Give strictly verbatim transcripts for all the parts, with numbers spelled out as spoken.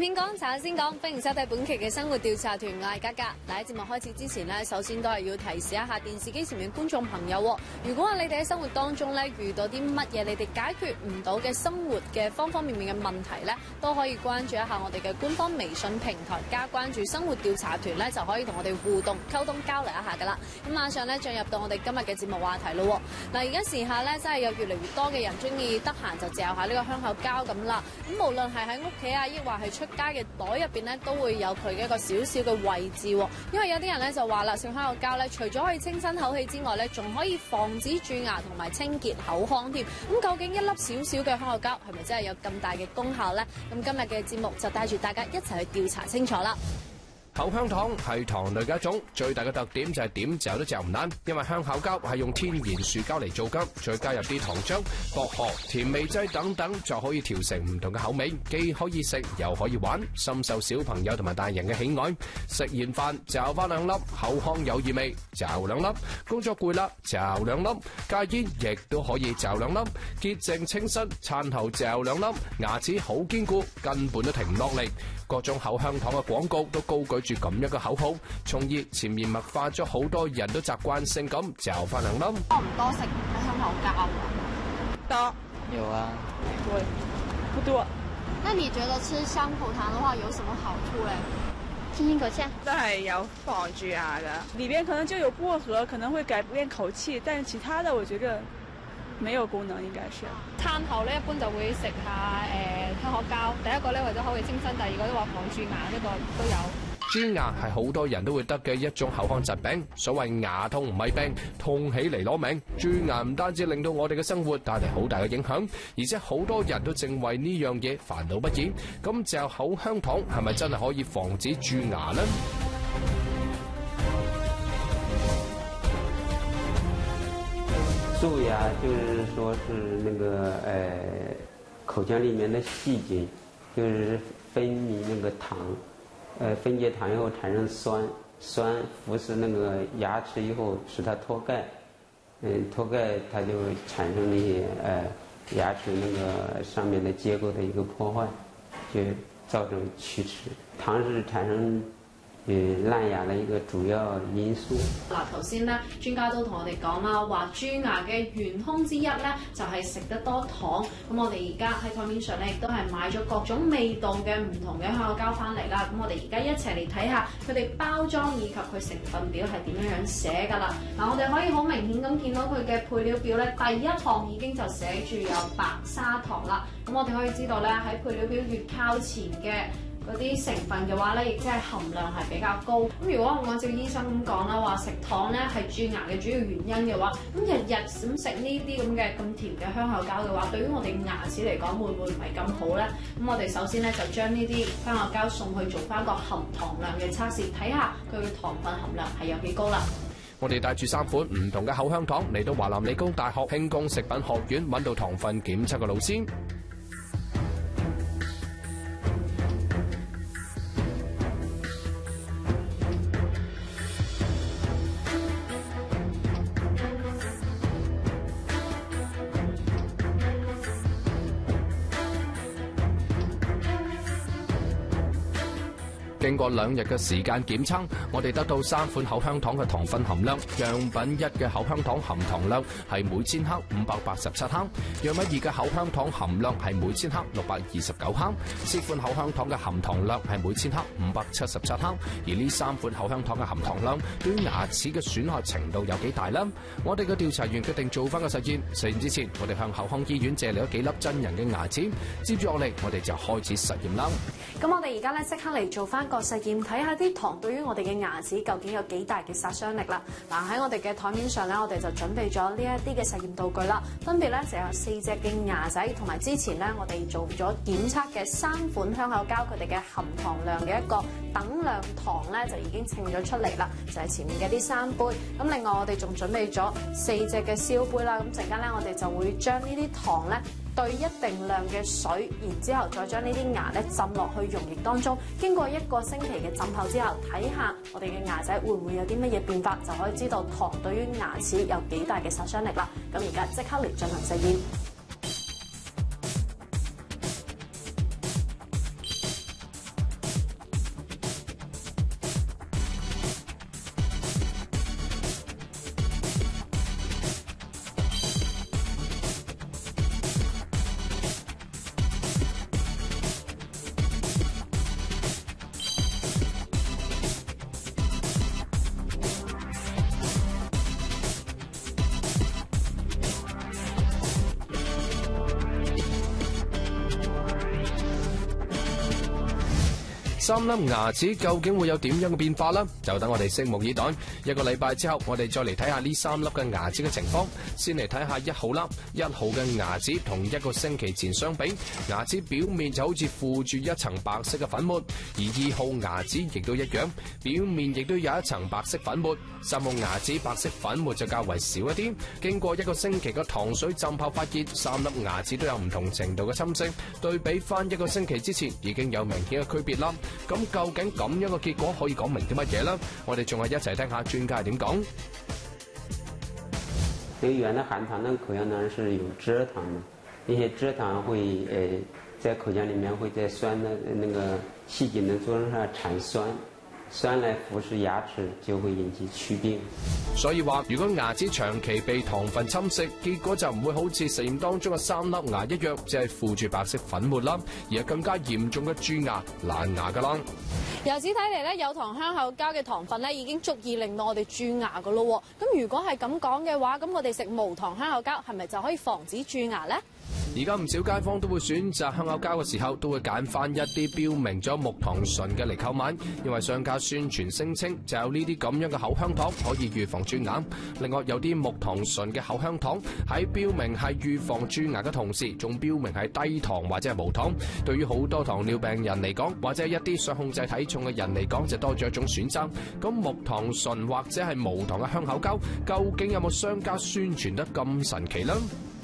先講，查下先講，歡迎收睇本期嘅生活調查團，我係嘉嘉。嗱，喺節目開始之前咧，首先都係要提示一下電視機前面觀眾朋友，如果你哋喺生活當中咧遇到啲乜嘢你哋解決唔到嘅生活嘅方方面面嘅問題咧，都可以關注一下我哋嘅官方微信平台，加關注生活調查團咧，就可以同我哋互動、溝通、交流一下噶啦。咁馬上咧進入到我哋今日嘅節目話題咯。嗱，而家時下咧真係有越嚟越多嘅人中意得閒就嚼下呢個香口膠咁啦。咁無論係喺屋企啊，抑或係出街嘅袋入邊咧，都會有佢嘅一個小小嘅位置。因為有啲人咧就話啦，食香口膠咧，除咗可以清新口氣之外咧，仲可以防止蛀牙同埋清潔口腔添。咁究竟一粒小小嘅香口膠係咪真係有咁大嘅功效呢？咁今日嘅節目就帶住大家一齊去調查清楚啦。 口香糖係糖類嘅一種，最大嘅特點就係點嚼都嚼唔爛，因為香口膠係用天然樹膠嚟做㗎，再加入啲糖漿、薄荷、甜味劑等等，就可以調成唔同嘅口味，既可以食又可以玩，深受小朋友同埋大人嘅喜愛。食完飯嚼翻兩粒，口腔有異味嚼兩粒，工作攰啦嚼兩粒，戒煙亦都可以嚼兩粒，潔淨清新，餐後嚼兩粒，牙齒好堅固，根本都停唔落嚟。各種口香糖嘅廣告都高舉住咁一個口號，從而潛移默化咗好多人都習慣性咁嚼翻兩粒。 多唔多食香口膠？ 多。 有啊。 對，不多。 那你覺得吃香口糖的話有什麼好處咧？ 清新口氣。 都係有防蛀牙嘅，裏邊可能就有薄荷，可能會改變口氣，但係其他的我覺得沒有功能，應該是。 餐後咧一般就會食下誒香口膠，第一個咧為咗口氣清新，第二個都話防蛀牙，呢個都有。 蛀牙係好多人都會得嘅一種口腔疾病，所謂牙痛唔係病，痛起嚟攞命。蛀牙唔單止令到我哋嘅生活帶嚟好大嘅影響，而且好多人都正為呢樣嘢煩惱不已。咁嚼口香糖係咪真係可以防止蛀牙呢？ 蛀牙就是說是那個呃口腔裡面的細菌，就是分泌那個糖。呃，分解糖以後產生酸，酸腐蝕那個牙齒以後，使它脫鈣，嗯，脫鈣它就產生那些呃牙齒那個上面的結構的一個破壞，就造成龋齒。糖是產生誒爛牙嘅一個主要因素。 嗱，頭先咧專家都同我哋講啦，話蛀牙嘅元兇之一咧就係食得多糖。咁我哋而家喺台面上咧亦都係買咗各種味道嘅唔同嘅香口膠翻嚟啦。咁我哋而家一齊嚟睇下佢哋包裝以及佢成分表係點樣樣寫㗎啦。嗱，我哋可以好明顯咁見到佢嘅配料表咧，第一項已經就寫住有白砂糖啦。咁我哋可以知道咧喺配料表越靠前嘅嗰啲成分嘅話咧，亦即係含量係比較高。咁如果我按照醫生咁講啦，話食糖咧係蛀牙嘅主要原因嘅話，咁日日咁食呢啲咁嘅咁甜嘅香口膠嘅話，對於我哋牙齒嚟講，會唔會唔係咁好咧？咁我哋首先咧就將呢啲香口膠送去做翻個含糖量嘅測試，睇下佢嘅糖分含量係有幾高啦。 我哋帶住三款唔同嘅口香糖嚟到華南理工大學輕工食品學院揾到糖分檢測嘅老師。經過兩日嘅時間檢測，我哋得到三款口香糖嘅糖分含量。樣品一嘅口香糖含糖量係每千克五百八十七克，樣品二嘅口香糖含量係每千克六百二十九克。C款口香糖嘅含糖量係每千克五百七十七克。而呢三款口香糖嘅含糖量對於牙齒嘅損害程度有幾大呢？我哋嘅調查員決定做翻個實驗。實驗之前，我哋向口腔醫院借嚟咗幾粒真人嘅牙齒。接住落嚟，我哋就開始實驗啦。 咁我哋而家咧即刻嚟做翻個實驗，睇下啲糖對於我哋嘅牙齒究竟有幾大嘅殺傷力啦。嗱，喺我哋嘅台面上咧，我哋就準備咗呢一啲嘅實驗道具啦，分別咧就有四隻嘅牙仔，同埋之前咧我哋做咗檢測嘅三款香口膠，佢哋嘅含糖量嘅一個等量糖咧就已經稱咗出嚟啦，就係前面嘅呢三杯。咁另外我哋仲準備咗四隻嘅燒杯啦，咁陣間咧我哋就會將呢啲糖咧對一定量嘅水，然之後再將呢啲牙咧浸落去溶液當中，經過一個星期嘅浸泡之後，睇下我哋嘅牙仔會唔會有啲乜嘢變化，就可以知道糖對於牙齒有幾大嘅殺傷力啦。咁而家即刻嚟進行實驗。 三粒牙齒究竟會有點樣嘅變化呢？就等我哋拭目以待。一個禮拜之後，我哋再嚟睇下呢三粒嘅牙齒嘅情況。先嚟睇下一號粒，一號嘅牙齒同一個星期前相比，牙齒表面就好似附住一層白色嘅粉末，而二號牙齒亦都一樣，表面亦都有一層白色粉末。三號牙齒白色粉末就較為少一啲。經過一個星期嘅糖水浸泡發熱，三粒牙齒都有唔同程度嘅侵蝕，對比翻一個星期之前已經有明顯嘅區別啦。咁究竟咁樣嘅結果可以講明啲乜嘢呢？我哋仲係一齊聽下專家點講。 那個原來含糖的口香糖是有蔗糖的，那些蔗糖會呃在口腔裡面會在酸的那個細菌的作用上產酸。酸來腐蝕牙齒就會引起齲病， 所以話如果牙齒長期被糖分侵蝕，結果就唔會好似實驗當中嘅三粒牙一樣，只係附住白色粉末啦，而係更加嚴重嘅蛀牙、爛牙噶啦。 由此睇嚟咧，有糖香口膠嘅糖分咧已經足以令到我哋蛀牙噶咯。咁如果係咁講嘅話，咁我哋食無糖香口膠係咪就可以防止蛀牙呢？ 而家唔少街坊都會選擇香口膠嘅時候，都會揀翻一啲標明咗木糖醇嘅嚟購買，因為商家宣傳聲稱就有呢啲咁樣嘅口香糖可以預防蛀牙。另外有啲木糖醇嘅口香糖喺標明係預防蛀牙嘅同時，仲標明係低糖或者係無糖。對於好多糖尿病人嚟講，或者一啲想控制體重嘅人嚟講，就多咗一種選擇。咁木糖醇或者係無糖嘅香口膠，究竟有冇商家宣傳得咁神奇呢？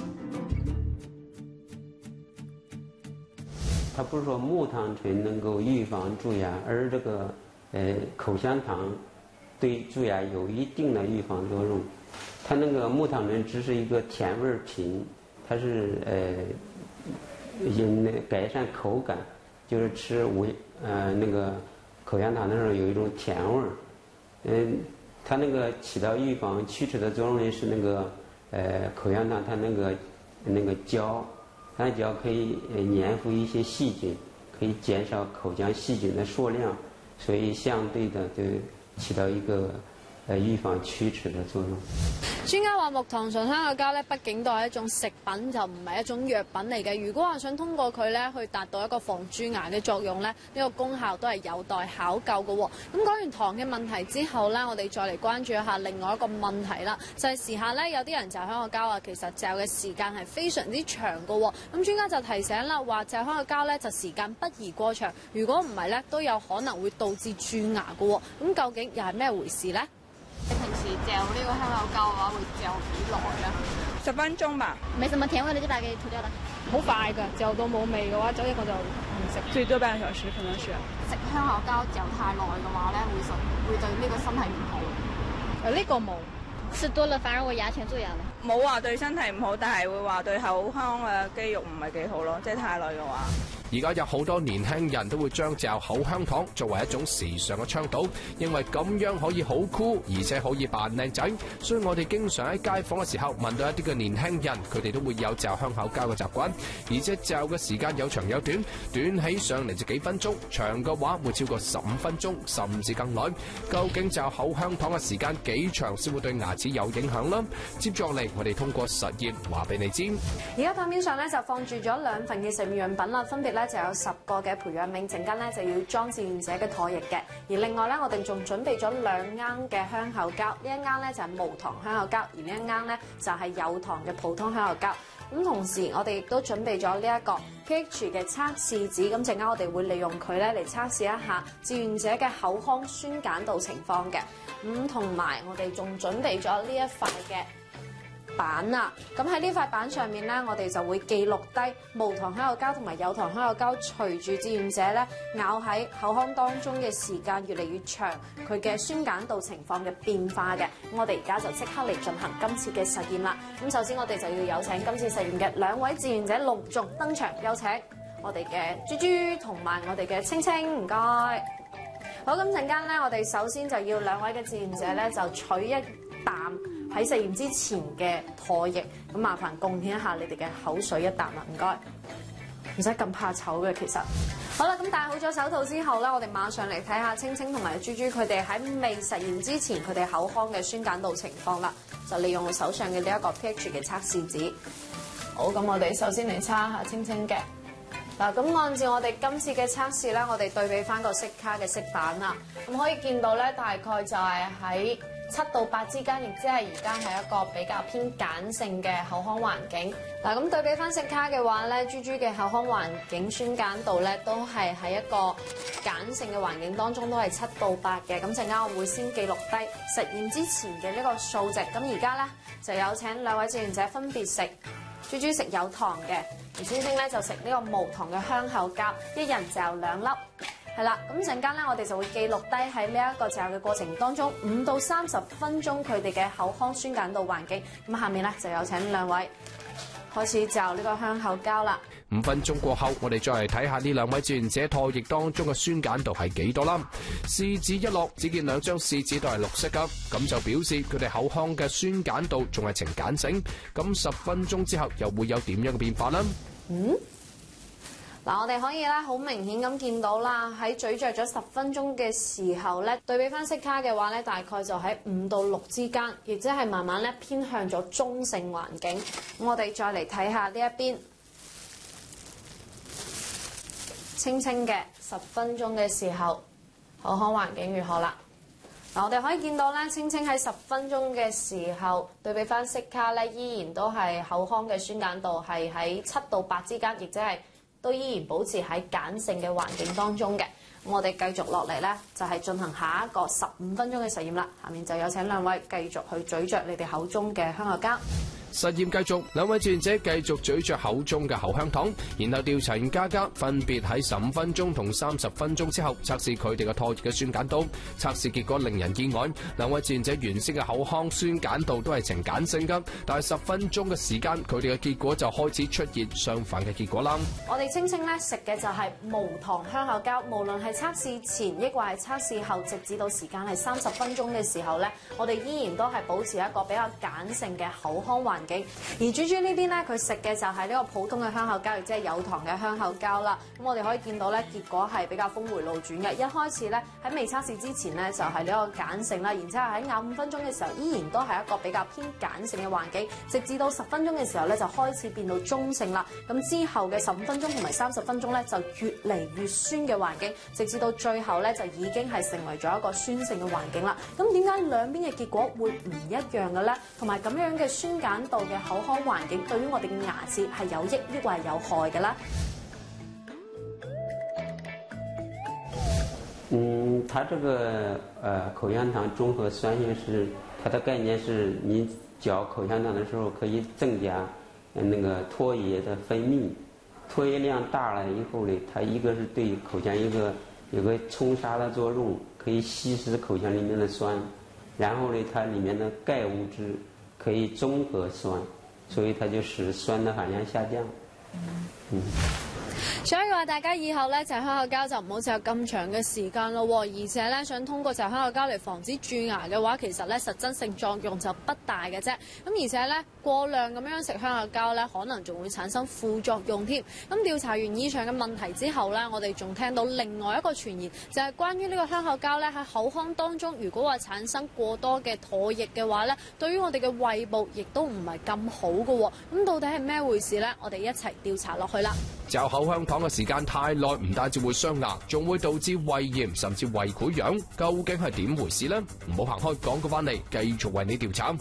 它不是說木糖醇能夠預防蛀牙，而這個呃口香糖對蛀牙有一定的預防作用。它那個木糖醇只是一個甜味品，它是呃因改善口感，就是吃無呃那個口香糖的時候有一種甜味兒。嗯，它那個起到預防齲齒的作用呢，是那個呃口香糖它那個那個膠。它只要可以粘附一些細菌，可以減少口腔細菌的數量，所以相對的就起到一個誒預防齲齒的作用。 專家話木糖醇香口膠咧，畢竟都係一種食品，就唔係一種藥品嚟嘅。如果話想通過佢咧去達到一個防蛀牙嘅作用咧，呢、這個功效都係有待考究嘅。咁講完糖嘅問題之後咧，我哋再嚟關注一下另外一個問題啦，就係、是、時下咧有啲人嚼香口膠啊，其實嚼嘅時間係非常之長嘅。咁專家就提醒啦，話嚼香口膠咧就時間不宜過長，如果唔係咧都有可能會導致蛀牙嘅。咁究竟又係咩回事咧？ 你平時嚼呢個香口膠嘅話，會嚼幾耐啊？ 十分鐘吧。 沒什麼甜味，你就把它給吐掉了。 好快㗎，嚼到冇味嘅話，走一個就唔食。 最多半個小時可能是。 食香口膠嚼太耐嘅話咧，會實會對呢個身體唔好。誒、呢、這個冇。 吃多了反而會牙鉗蛀牙咧。 冇話對身體唔好，但係會話對口腔嘅肌肉唔係幾好咯，即係太耐嘅話。 而家有好多年輕人都會將嚼口香糖作為一種時尚嘅倡導，因為咁樣可以好酷，而且可以扮靚仔。所以我哋經常喺街坊嘅時候問到一啲嘅年輕人，佢哋都會有嚼香口膠嘅習慣，而且嚼嘅時間有長有短，短起上嚟就幾分鐘，長嘅話會超過十五分鐘，甚至更耐。究竟嚼口香糖嘅時間幾長先會對牙齒有影響呢？接住落嚟，我哋通過實驗話俾你知。 而家台面上咧就放住咗兩份嘅實驗樣品啦，分別咧就有十個嘅培養皿，陣間咧就要裝志願者嘅唾液嘅。而另外咧，我哋仲準備咗兩盎嘅香口膠，呢一盎咧就係無糖香口膠，而呢一盎咧就係有糖嘅普通香口膠。咁同時，我哋亦都準備咗呢一個 pH 嘅測試紙，咁陣間我哋會利用佢咧嚟測試一下志願者嘅口腔酸鹼度情況嘅。咁同埋我哋仲準備咗呢一塊嘅板啊，咁喺呢塊板上面咧，我哋就會記錄低無糖香口膠同埋有糖香口膠隨住志願者咧咬喺口腔當中嘅時間越嚟越長，佢嘅酸鹼度情況嘅變化嘅。我哋而家就即刻嚟進行今次嘅實驗啦。咁首先我哋就要有請今次實驗嘅兩位志願者隆重登場，有請我哋嘅豬豬同埋我哋嘅青青，唔該。好，咁陣間咧，我哋首先就要兩位嘅志願者咧就取一啖喺實驗之前嘅唾液，咁麻煩貢獻一下你哋嘅口水一啖啦，唔該。唔使咁怕醜嘅其實。好啦，咁戴好咗手套之後咧，我哋馬上嚟睇下青青同埋豬豬佢哋喺未實驗之前佢哋口腔嘅酸鹼度情況啦。就利用我手上嘅呢一個 pH 嘅測試紙。好，咁我哋首先嚟測下青青嘅。 嗱，咁按照我哋今次嘅測試咧，我哋對比翻個色卡嘅色板啦，咁可以見到咧，大概就係喺七到八之間，亦即係而家係一個比較偏鹼性嘅口腔環境。嗱，咁對比翻色卡嘅話咧，豬豬嘅口腔環境酸鹼度咧都係喺一個鹼性嘅環境當中，都係七到八嘅。咁陣間我會先記錄低實驗之前嘅呢個數值。咁而家咧就有請兩位志願者分別食豬豬食有糖嘅，而星星咧就食呢個無糖嘅香口膠，一人就兩粒。係啦，咁陣間咧，我哋就會記錄低喺呢一個嚼嘅過程當中，五到三十分鐘佢哋嘅口腔酸鹼度環境。咁下面咧就有請兩位開始嚼呢個香口膠啦。 五分鐘過後，我哋再嚟睇下呢兩位志願者唾液當中嘅酸鹼度係幾多啦。試紙一落，只見兩張試紙都係綠色噶，咁就表示佢哋口腔嘅酸鹼度仲係呈鹼性。咁十分鐘之後又會有點樣嘅變化呢？ 嗯？嗱，我哋可以咧好明顯咁見到啦，喺咀嚼咗十分鐘嘅時候咧，對比翻色卡嘅話咧，大概就喺五到六之間，亦即係慢慢咧偏向咗中性環境。咁我哋再嚟睇下呢一邊，清清嘅十分鐘嘅時候，口腔環境如何啦？嗱，我哋可以見到咧，清清喺十分鐘嘅時候，對比翻色卡咧，依然都係口腔嘅酸鹼度係喺七到八之間，亦即係都依然保持喺鹼性嘅環境當中嘅。咁我哋繼續落嚟咧，就係進行下一個十五分鐘嘅實驗啦。下面就有請兩位繼續去咀嚼你哋口中嘅香口膠。 實驗繼續，兩位志願者繼續咀嚼口中嘅口香糖，然後調查員嘉嘉分別喺十五分鐘同三十分鐘之後測試佢哋嘅唾液嘅酸鹼度。測試結果令人意外，兩位志願者原先嘅口腔酸鹼度都係呈鹼性㗎，但係十分鐘嘅時間，佢哋嘅結果就開始出現相反嘅結果啦。 我哋清清咧食嘅就係無糖香口膠，無論係測試前抑或係測試後，直至到時間係三十分鐘嘅時候咧，我哋依然都係保持一個比較鹼性嘅口腔環境。而豬豬呢邊咧，佢食嘅就係呢個普通嘅香口膠，亦即係有糖嘅香口膠啦。咁我哋可以見到咧，結果係比較峰迴路轉嘅。一開始咧喺未測試之前咧，就係呢個鹼性啦，然之後喺咬五分鐘嘅時候，依然都係一個比較偏鹼性嘅環境，直至到十分鐘嘅時候咧，就開始變到中性啦。咁之後嘅十五分鐘同埋三十分鐘咧，就越嚟越酸嘅環境，直至到最後咧，就已經係成為咗一個酸性嘅環境啦。咁點解兩邊嘅結果會唔一樣嘅咧？同埋咁樣嘅酸鹼度嘅口腔環境對於我哋嘅牙齒係有益抑或係有害嘅咧？ 嗯，它這個呃口香糖中和酸性是它的概念是，你嚼口香糖的時候可以增加那個唾液的分泌，唾液量大了以後呢，它一個是對口腔一個有個沖沙的作用，可以稀釋口腔裡面的酸，然後呢，它裡面的鈣物質可以中和酸。所以它就使酸的含量下降。嗯。 所以話大家以後咧嚼香口膠就唔好嚼咁長嘅時間咯，而且咧想通過嚼香口膠嚟防止蛀牙嘅話，其實咧實質性作用就不大嘅啫。咁而且咧過量咁樣食香口膠咧，可能仲會產生副作用添。咁調查完以上嘅問題之後咧，我哋仲聽到另外一個傳言，就係關於呢個香口膠咧喺口腔當中，如果話產生過多嘅唾液嘅話咧，對於我哋嘅胃部亦都唔係咁好嘅。咁到底係咩回事咧？我哋一齊調查落去啦。 嚼口香糖嘅時間太耐，唔單止會傷牙，仲會導致胃炎甚至胃潰瘍。究竟係點回事呢？唔好行開，廣告翻嚟繼續為你調查。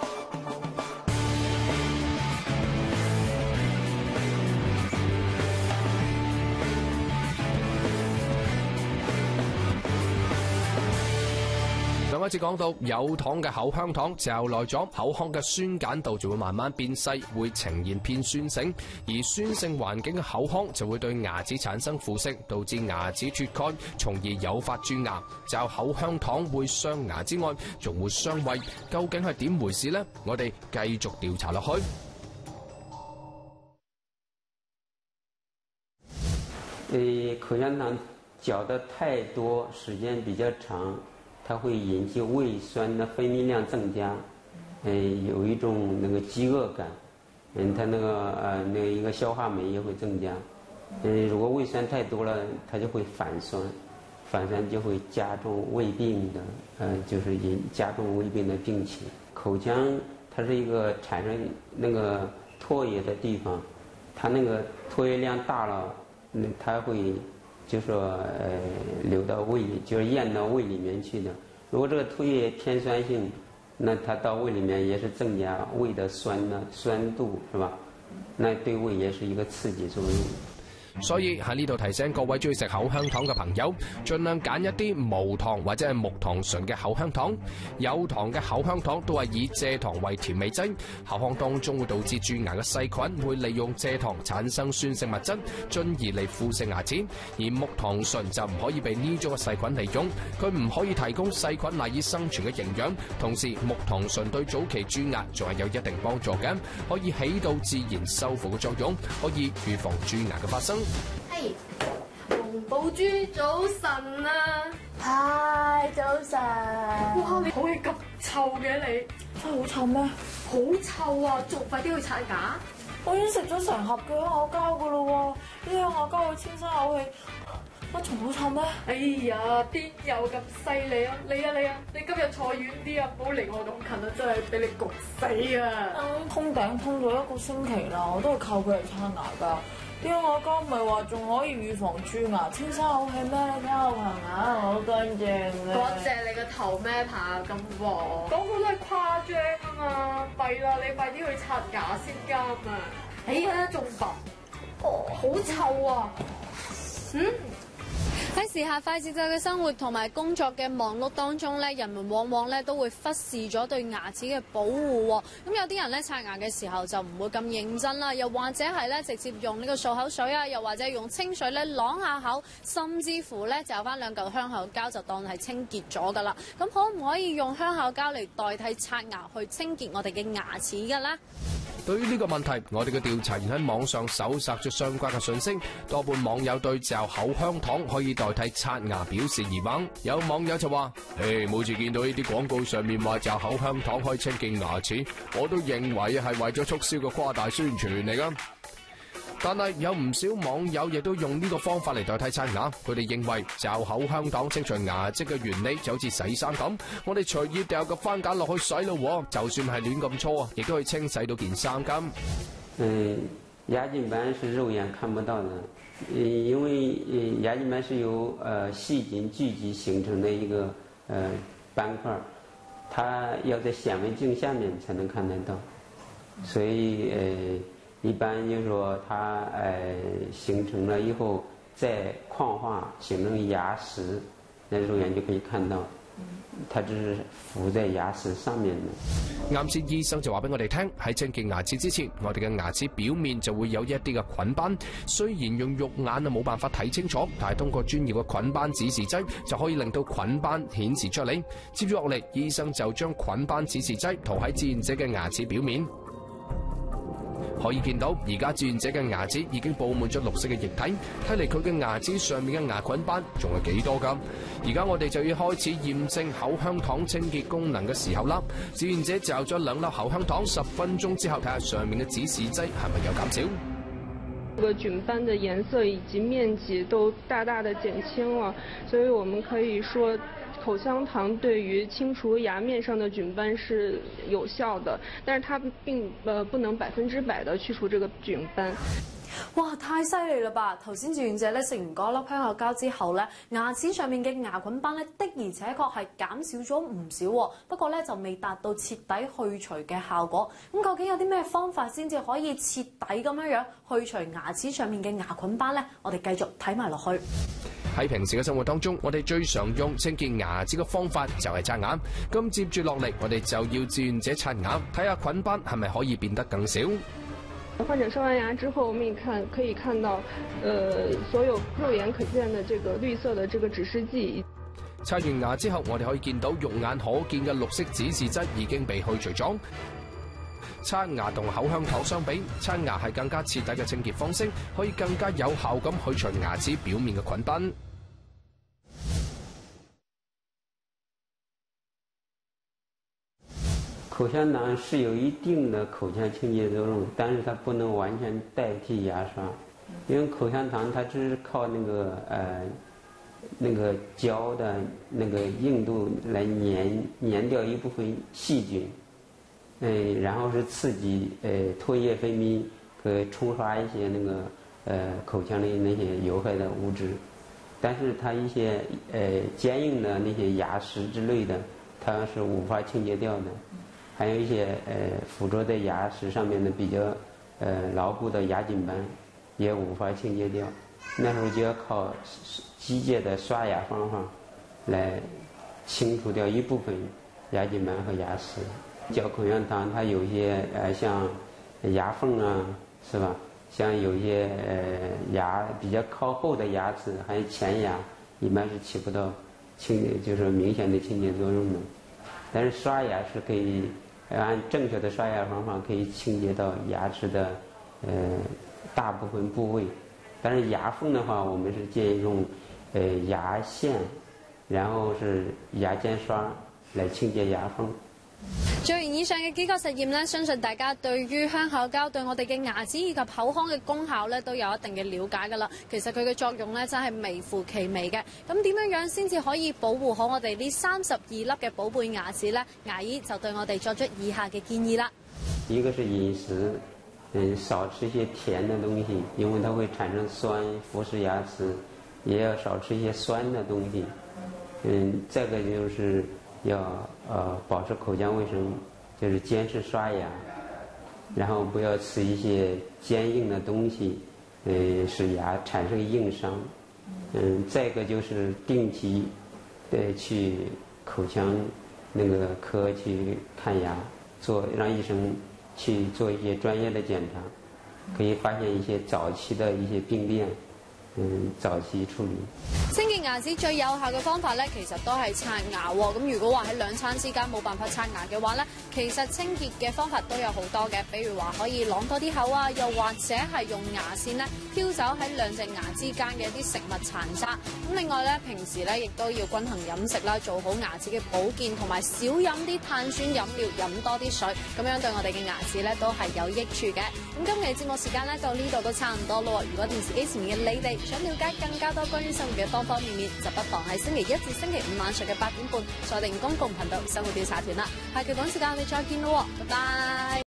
上一次講到有糖嘅口香糖嚼耐咗，口腔嘅酸鹼度就會慢慢變細，會呈現偏酸性，而酸性環境嘅口腔就會對牙齒產生腐蝕，導致牙齒脫鈣，從而誘發蛀牙。嚼口香糖會傷牙之外，仲會傷胃，究竟係點回事呢？我哋繼續調查落去。 誒，口香糖嚼得太多，時間比較長，它會引起胃酸的分泌量增加，嗯，有一種那個飢餓感，嗯，它那個呃那個一個消化酶也會增加，嗯，如果胃酸太多了，它就會反酸，反酸就會加重胃病的，呃，就是引加重胃病的病情。口腔它是一個產生那個唾液的地方，它那個唾液量大了。 那它会就说呃流到胃，就是咽到胃里面去的。如果这个唾液偏酸性，那它到胃里面也是增加胃的酸的酸度，是吧？那對胃也是一個刺激作用。 所以喺呢度提醒各位中意食口香糖嘅朋友，盡量揀一啲無糖或者係木糖醇嘅口香糖。有糖嘅口香糖都係以蔗糖為調味劑，口香當中會導致蛀牙嘅細菌會利用蔗糖產生酸性物質，進而嚟腐蝕牙齒。而木糖醇就唔可以被呢種嘅細菌利用，佢唔可以提供細菌賴以生存嘅營養。同時，木糖醇對早期蛀牙仲係有一定幫助嘅，可以起到自然修復嘅作用，可以預防蛀牙嘅發生。 嘿，紅寶豬早晨啊！ 嗨，早晨。 哇，你口氣咁臭嘅你， 真係好臭咩？ 好臭啊！仲快啲去刷牙！ 我已經食咗成盒嘅香口膠噶咯喎，呢香口膠會天生口氣，乜仲好臭咩？ 哎呀，邊有咁犀利啊！你啊你啊，你今日坐遠啲啊，唔好離我咁近啊，真係俾你焗死啊！ 嗯，通頂通咗一個星期啦，我都係靠佢嚟刷牙㗎。啲香口膠唔係話仲可以預防蛀牙、天生口氣咩？你睇下我棚牙好乾淨嘅。 嗰隻你個頭咩扒咁黃？講個都係誇張啊嘛！弊啦，你快啲去刷牙先啱啊！哎呀，仲白，哦，好臭啊！嗯。喺時下快節奏嘅生活同埋工作嘅忙碌當中咧，人們往往咧都會忽視咗對牙齒嘅保護喎。咁有啲人咧刷牙嘅時候就唔會咁認真啦，又或者係咧直接用呢個漱口水啊，又或者用清水咧啷下口，甚至乎咧就有翻兩嚿香口膠就當係清潔咗㗎啦。咁可唔可以用香口膠嚟代替刷牙去清潔我哋嘅牙齒㗎咧？ 對於呢個問題，我哋嘅調查員喺網上搜索咗相關嘅信息，多半網友對嚼口香糖可以代替刷牙表示疑問。有網友就話：誒，每次見到呢啲廣告上面話嚼口香糖可以清潔牙齒，我都認為係為咗促銷嘅誇大宣傳嚟㗎。但係有唔少網友亦都用呢個方法嚟代替刷牙，佢哋認為嚼口香糖清除牙漬嘅原理就好似洗衫咁，我哋隨意掉個番梘落去洗咯，就算係亂咁搓啊，亦都可以清洗到件衫咁。 嗯，牙菌斑是肉眼看不到的，因為牙菌斑是由呃細菌聚集形成的一個呃斑塊，它要在顯微鏡下面才能看得到，所以呃。一般就是說它呃形成了以後再礦化形成牙石，那肉眼就可以看到，它只是浮在牙石上面的。 啱先醫生就話俾我哋聽，喺清潔牙齒之前，我哋嘅牙齒表面就會有一啲嘅菌斑，雖然用肉眼啊冇辦法睇清楚，但係通過專業嘅菌斑指示劑就可以令到菌斑顯示出嚟。接住落嚟，醫生就將菌斑指示劑塗喺志願者嘅牙齒表面。可以見到，而家志願者嘅牙齒已經佈滿咗綠色嘅液體，睇嚟佢嘅牙齒上面嘅牙菌斑仲係幾多㗎？而家我哋就要開始驗證口香糖清潔功能嘅時候啦。志願者嚼咗兩粒口香糖，十分鐘之後睇下上面嘅指示劑係咪有減少。 這個菌斑的顏色以及面積都大大的減輕了，所以我們可以說，口香糖對於清除牙面上的菌斑是有效的，但是它並呃不能百分之百的去除這個菌斑。 哇！太犀利啦吧！頭先志願者咧食完嗰粒香口膠之後咧，牙齒上面嘅牙菌斑咧的而且確係減少咗唔少喎。不過咧就未達到徹底去除嘅效果。咁究竟有啲咩方法先至可以徹底咁樣樣去除牙齒上面嘅牙菌斑咧？我哋繼續睇埋落去。 喺平時嘅生活當中，我哋最常用清潔牙齒嘅方法就係刷牙。咁接住落嚟，我哋就要志願者刷牙，睇下菌斑係咪可以變得更少。 患者刷完牙之後，我們也看可以看到，呃，所有肉眼可見的這個綠色的這個指示劑。 刷完牙之後，我哋可以見到肉眼可見嘅綠色指示劑已經被去除咗。刷牙同口香糖相比，刷牙係更加徹底嘅清潔方式，可以更加有效咁去除牙齒表面嘅菌斑。 口香糖是有一定的口腔清潔作用，但是它不能完全代替牙刷，因為口香糖它只是靠那個呃那個膠的那個硬度來粘粘掉一部分細菌。呃，然後是刺激呃唾液分泌和沖刷一些那個呃口腔里那些有害的物质，但是它一些呃坚硬的那些牙石之类的，它是无法清洁掉的。还有一些呃附着在牙石上面的比较呃牢固的牙菌斑，也无法清洁掉。那时候就要靠机械的刷牙方法来清除掉一部分牙菌斑和牙石。嚼口香糖它有一些呃像牙缝啊，是吧？像有一些呃牙比较靠后的牙齿，还有前牙，一般是起不到清就是明显的清洁作用的。但是刷牙是可以按正确的刷牙方法可以清洁到牙齿的呃大部分部位。但是牙缝的话，我们是建议用呃牙线，然后是牙尖刷来清洁牙缝。 做完以上嘅幾個實驗咧，相信大家對於香口膠對我哋嘅牙齒以及口腔嘅功效咧，都有一定嘅了解㗎啦。其實佢嘅作用咧，真係微乎其微嘅。咁點樣樣先至可以保護好我哋呢三十二粒嘅寶貝牙齒咧？牙醫就對我哋作出以下嘅建議啦。 一個是飲食，嗯，少吃一些甜的東西，因為它會產生酸，腐蝕牙齒，也要少吃一些酸的東西。嗯，再個就是要呃保持口腔衛生，就是堅持刷牙，然後不要吃一些堅硬的東西，呃使牙產生硬傷。嗯，再一個就是定期的去口腔那個科去看牙，做讓醫生去做一些專業的檢查，可以發現一些早期的一些病變。嗯，早期處理。 清潔牙齒最有效嘅方法咧，其實都係刷牙喎。咁如果話喺兩餐之間冇辦法刷牙嘅話咧，其實清潔嘅方法都有好多嘅，比如話可以啷多啲口啊，又或者係用牙線咧挑走喺兩隻牙之間嘅一啲食物殘渣。咁另外咧，平時咧亦都要均衡飲食啦，做好牙齒嘅保健，同埋少飲啲碳酸飲料，飲多啲水，咁樣對我哋嘅牙齒咧都係有益處嘅。咁今期節目時間咧到呢度都差唔多咯。如果電視機前面嘅你哋想了解更加多關於生活嘅方方面面，就不妨喺星期一至星期五晚上嘅八點半鎖定公共頻道生活調查團啦。下期講時間我哋再見咯，拜拜。